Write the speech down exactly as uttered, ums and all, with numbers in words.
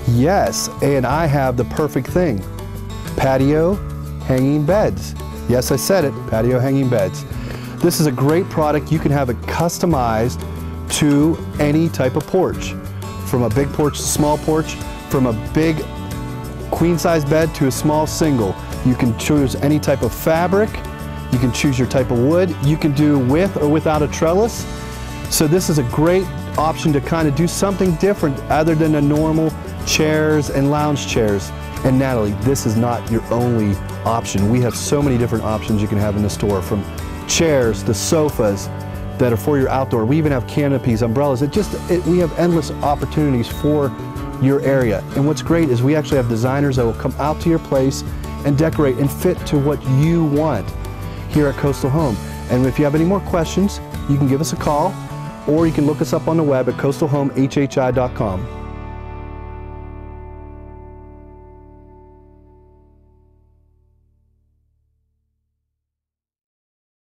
Yes, and I have the perfect thing. Patio hanging beds. Yes, I said it, patio hanging beds. This is a great product. You can have it customized to any type of porch. From a big porch to small porch, from a big queen size bed to a small single. You can choose any type of fabric, you can choose your type of wood, you can do with or without a trellis. So this is a great option to kind of do something different other than the normal chairs and lounge chairs. And Natalie, this is not your only option. We have so many different options you can have in the store, from chairs to sofas that are for your outdoor. We even have canopies, umbrellas. It just, it, we have endless opportunities for your area. And what's great is we actually have designers that will come out to your place and decorate and fit to what you want here at Coastal Home. And if you have any more questions, you can give us a call, or you can look us up on the web at coastal home h h i dot com.